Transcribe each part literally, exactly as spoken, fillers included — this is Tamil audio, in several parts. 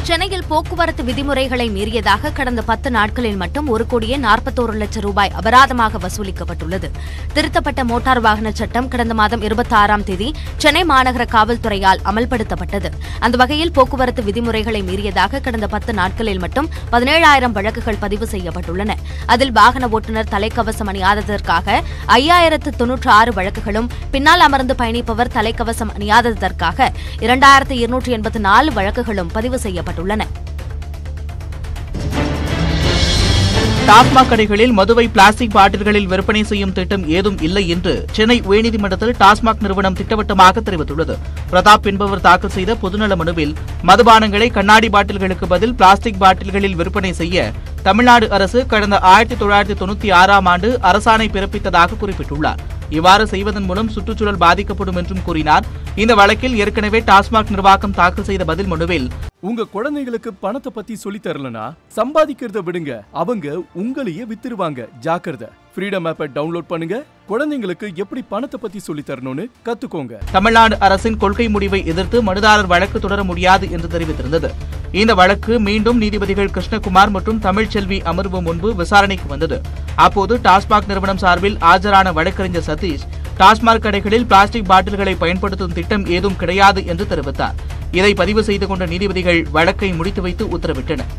சென்னையில் போக்குவரத்து விதிமுறைகளை மீறியதாக கடந்த பத்து நாட்களில் மட்டும் ஒரு கோடியே நாற்பத்தோரு லட்சம் ரூபாய் அபராதமாக வசூலிக்கப்பட்டுள்ளது. திருத்தப்பட்ட மோட்டார் வாகன சட்டம் கடந்த மாதம் இருபத்தி ஆறாம் தேதி சென்னை மாநகர காவல்துறையால் அமல்படுத்தப்பட்டது. அந்த வகையில் போக்குவரத்து விதிமுறைகளை மீறியதாக கடந்த பத்து நாட்களில் மட்டும் பதினேழாயிரம் வழக்குகள் பதிவு செய்யப்பட்டுள்ளன. அதில் வாகன ஓட்டுநர் தலைக்கவசம் அணியாததற்காக ஐயாயிரத்து தொன்னூற்று ஆறு வழக்குகளும், பின்னால் அமர்ந்து பயணிப்பவர் தலைக்கவசம் அணியாததற்காக இரண்டாயிரத்து இருநூற்று எண்பத்தி நாலு வழக்குகளும் பதிவு செய்யப்பட்டுள்ளன. டாஸ்மாக் கடைகளில் மதுவை பிளாஸ்டிக் பாட்டில்களில் விற்பனை செய்யும் திட்டம் ஏதும் இல்லை என்று சென்னை உயர்நீதிமன்றத்தில் டாஸ்மாக் நிறுவனம் திட்டவட்டமாக தெரிவித்துள்ளது. பிரதாப் என்பவர் தாக்கல் செய்த பொதுநல மனுவில் மதுபானங்களை கண்ணாடி பாட்டில்களுக்கு பதில் பிளாஸ்டிக் பாட்டில்களில் விற்பனை செய்ய தமிழ்நாடு அரசு கடந்த ஆயிரத்தி தொள்ளாயிரத்தி தொண்ணூத்தி ஆறாம் ஆண்டு அரசாணை பிறப்பித்ததாக குறிப்பிட்டுள்ளார். இவ்வாறு செய்வதன் மூலம் சுற்றுச்சூழல் பாதிக்கப்படும் என்றும் கூறினார். இந்த வழக்கில் ஏற்கனவே டாஸ்மாக் நிர்வாகம் தாக்கல் செய்த பதில் மனுவில், உங்க குழந்தைகளுக்கு பணத்தை பத்தி சொல்லி தரலனா சம்பாதிக்கிறத விடுங்க, அவங்க உங்களையே வித்துருவாங்க, ஜாக்கிரதை. ஃப்ரீடம் ஆப்பை டவுன்லோட் பண்ணுங்க, குழந்தைங்களுக்கு எப்படி பணத்தை பத்தி சொல்லி தரணும்னு கத்துக்கோங்க. தமிழ்நாடு அரசின் கொள்கை முடிவை எதிர்த்து மனுதாரர் வழக்கு தொடர முடியாது என்று தெரிவித்திருந்தது. இந்த வழக்கு மீண்டும் நீதிபதிகள் கிருஷ்ணகுமார் மற்றும் தமிழ்ச்செல்வி அமர்வு முன்பு விசாரணைக்கு வந்தது. அப்போது டாஸ்மாக் நிறுவனம் சார்பில் ஆஜரான வழக்கறிஞர் சதீஷ், டாஸ்மாக் கடைகளில் பிளாஸ்டிக் பாட்டில்களை பயன்படுத்தும் திட்டம் ஏதும் கிடையாது என்று தெரிவித்தார். இதை பதிவு செய்து கொண்ட நீதிபதிகள் வழக்கை முடித்து வைத்து உத்தரவிட்டனர்.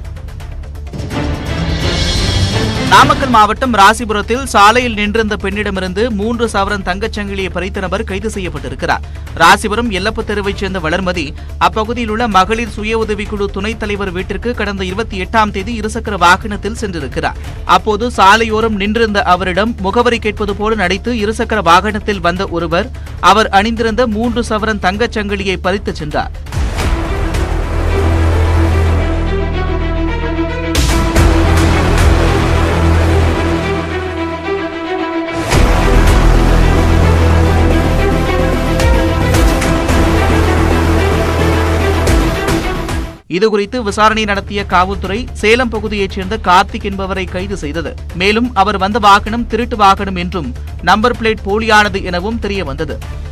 நாமக்கல் மாவட்டம் ராசிபுரத்தில் சாலையில் நின்றிருந்த பெண்ணிடமிருந்து மூன்று சவரன் தங்கச்சங்கிலியை பறித்த நபர் கைது செய்யப்பட்டிருக்கிறார். ராசிபுரம் எல்லப்ப தெருவைச் சேர்ந்த வளர்மதி அப்பகுதியில் உள்ள மகளிர் சுய உதவிக்குழு துணைத் தலைவர் வீட்டிற்கு கடந்த இருபத்தி எட்டாம் தேதி இருசக்கர வாகனத்தில் சென்றிருக்கிறார். அப்போது சாலையோரம் நின்றிருந்த அவரிடம் முகவரி கேட்பது போல நடித்து இருசக்கர வாகனத்தில் வந்த ஒருவர் அவர் அணிந்திருந்த மூன்று சவரன் தங்கச்சங்கிலியை பறித்து சென்றார். இதுகுறித்து விசாரணை நடத்திய காவல்துறை சேலம் பகுதியைச் சேர்ந்த கார்த்திக் என்பவரை கைது செய்தது. மேலும் அவர் வந்த வாகனம் திருட்டு வாகனம் என்றும் நம்பர் பிளேட் போலியானது எனவும் தெரிய வந்தது.